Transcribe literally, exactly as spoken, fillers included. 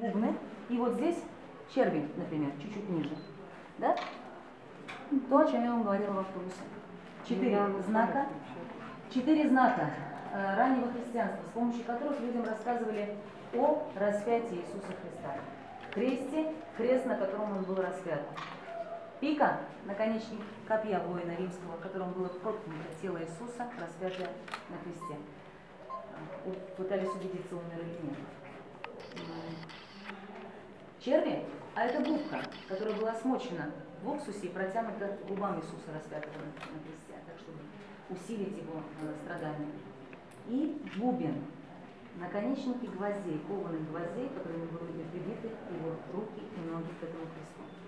бубны, и вот здесь черви, например, чуть-чуть ниже. Да? То, о чем я вам говорила в автобусе. Четыре знака, четыре знака э, раннего христианства, с помощью которых людям рассказывали о распятии Иисуса Христа. Кресте, крест, на котором он был распят. Пика, наконечник копья воина римского, которым было проткнуто тело Иисуса, распятое на кресте. Пытались убедиться, умер или нет. Черви, а это губка, которая была смочена в уксусе и протянута губам Иисуса, распятого на кресте, так чтобы усилить его э, страдания. И бубен, наконечники гвоздей, кованых гвоздей, которыми были прибиты его руки и ноги к этому кресту.